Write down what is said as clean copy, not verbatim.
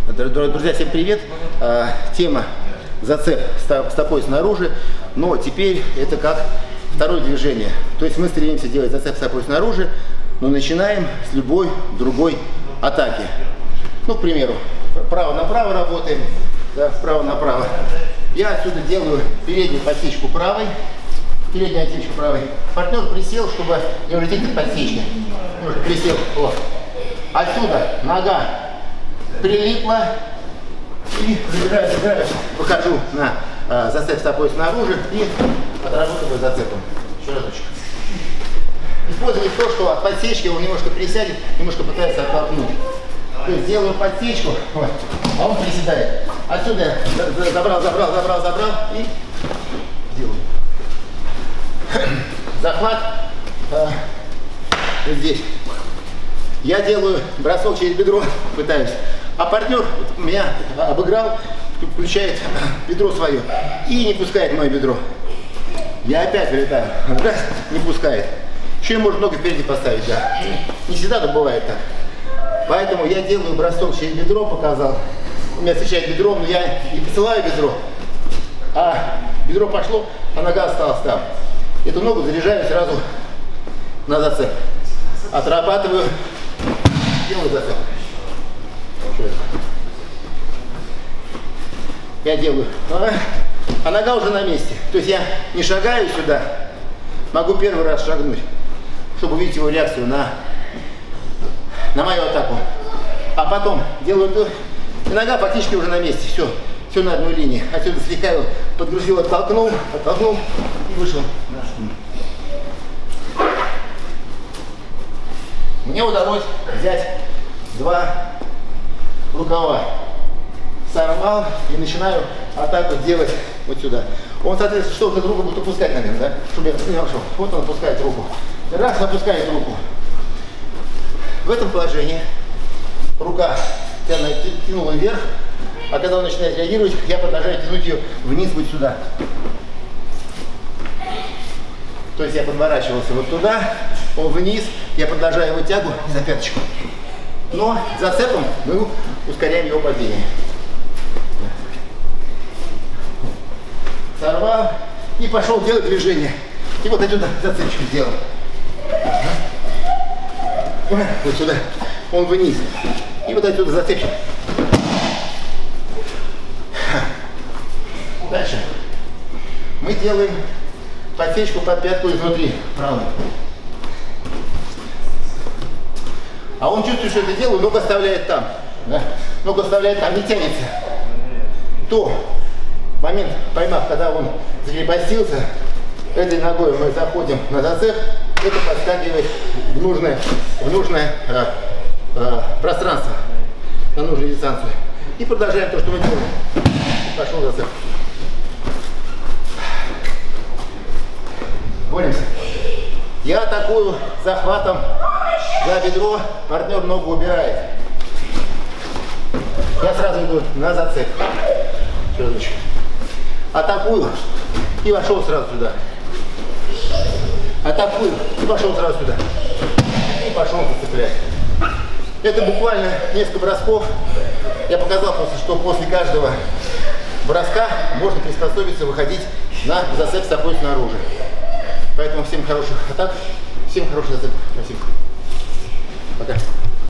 Друзья, всем привет! Тема зацеп стопой снаружи, но теперь это как второе движение. То есть мы стремимся делать зацеп стопой снаружи, но начинаем с любой другой атаки. Ну, к примеру, право направо работаем, да, вправо направо. Я отсюда делаю переднюю подсечку правой, переднюю отсечку правой. Партнер присел, чтобы не улететь от подсечки. Немножко присел. Вот. Отсюда нога прилипла и забираю, выхожу на зацеп стопой снаружи и отработаю зацепом. Еще разочек. Использовать то, что от подсечки он немножко присядет, немножко пытается оттолкнуть. То есть делаю подсечку, вот, а он приседает. Отсюда я забрал и делаю. Захват здесь. Я делаю бросок через бедро, пытаюсь. А партнер меня обыграл, включает бедро свое и не пускает мое бедро. Я опять вылетаю, раз, не пускает. Еще может много впереди поставить, да. Не всегда так бывает так. Поэтому я делаю бросок через бедро, показал. У меня встречает бедро, но я не посылаю бедро. А бедро пошло, а нога осталась там. Эту ногу заряжаю сразу на зацеп. Отрабатываю, делаю зацеп. Я делаю. А нога уже на месте. То есть я не шагаю сюда, могу первый раз шагнуть, чтобы увидеть его реакцию на мою атаку. А потом делаю, и нога фактически уже на месте. Все на одной линии. Отсюда слегка его подгрузил, оттолкнул и вышел. Мне удалось взять два рукава. Сорвал и начинаю атаку делать вот сюда. Он, соответственно, что-то другу будет опускать, наверное, да? Чтобы я не нашел. Вот он опускает руку. Раз, опускает руку. В этом положении рука тянула вверх, а когда он начинает реагировать, я продолжаю тянуть ее вниз вот сюда. То есть я подворачивался вот туда, он вниз, я продолжаю его тягу за пяточку. Но зацепом мы ускоряем его падение. Сорвал и пошел делать движение. И вот отсюда зацепчик сделал. Вот сюда. Он вниз. И вот отсюда зацепчик. Дальше. Мы делаем подсечку под пятку изнутри. Правую. А он чувствует, что это делаю, ногу оставляет там. Да? Ногу оставляет там, не тянется. То момент, поймав, когда он закрепостился, этой ногой мы заходим на зацеп, это подскакивает в нужное пространство, на нужную дистанцию. И продолжаем то, что мы делаем. Пошел зацеп. Боремся. Я атакую захватом за бедро, партнер ногу убирает. Я сразу иду на зацеп. Атакую и вошел сразу сюда. Атакую и пошел сразу сюда. И пошел зацеплять. Это буквально несколько бросков. Я показал просто, что после каждого броска можно приспособиться выходить на зацеп стопой снаружи. Поэтому всем хороших атак, всем хороших зацепов. Спасибо. Пока.